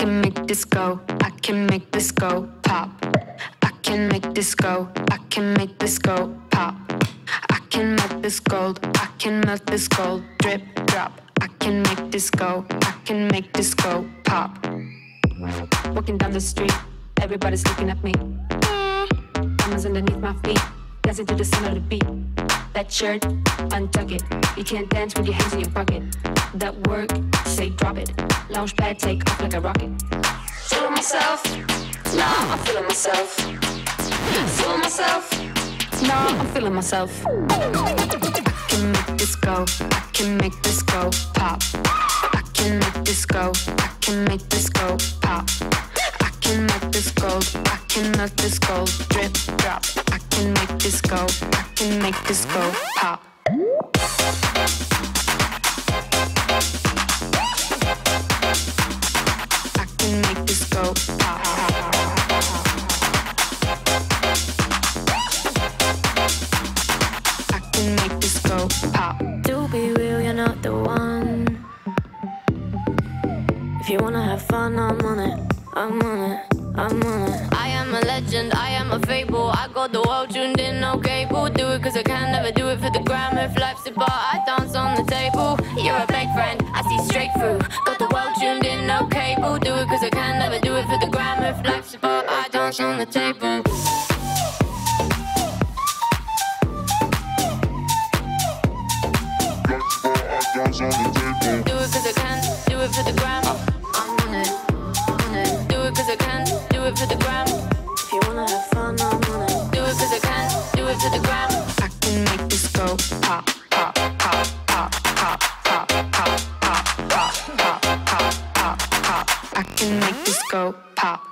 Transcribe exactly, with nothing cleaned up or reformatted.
can make this go, I can make this go pop. I can make this go, I can make this go pop. I can melt this gold, I can melt this gold, drip, drop. I can make this go, I can make this go pop. Walking down the street, everybody's looking at me. Diamonds underneath my feet, dancing to the sound of the beat. That shirt, untuck it. You can't dance with your hands in your pocket. That work, say drop it. Lounge pad, take off like a rocket. Feeling myself, nah, I'm feeling myself. Feeling myself, nah, I'm feeling myself. I can make this go, I can make this go pop. I can make this go, I can make this go pop. I can melt this gold, I can melt this gold, drip, drop. I can make this go, I can make this go pop. I can make this go pop. I can make this go pop. To be real, you're not the one. If you wanna have fun, I'm on it, I'm on it, I'm on it. I am a legend, I am a fable. I got the world tuned in, no cable. Do it cause I can, never do it for the gram. If life's a bar, I dance on the table. You're a fake friend, I see straight through. Got the world tuned in, no cable. Do it cause I can, never do it for the gram. If life's a bar, I dance on the table. On the table. Do it cause I can, do it for the gram. I'm on it, on it. Do it cause I can, do it for the gram. If you wanna have fun, I'm on it. Do it cause I can, do it for the gram. I can make this go pop, pop, pop, pop, pop, pop, pop, pop, pop, pop, pop, pop, pop. I can make this go pop.